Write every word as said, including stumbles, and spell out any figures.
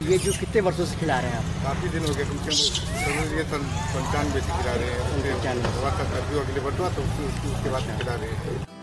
ये जो कितने वर्षों से खिला रहे हैं आप? काफ़ी दिन हो गए, कम से कम ये सन पंचानवे से खिला रहे हैं। पंचानवे अगले बढ़वा तो उसके बाद खिला रहे हैं।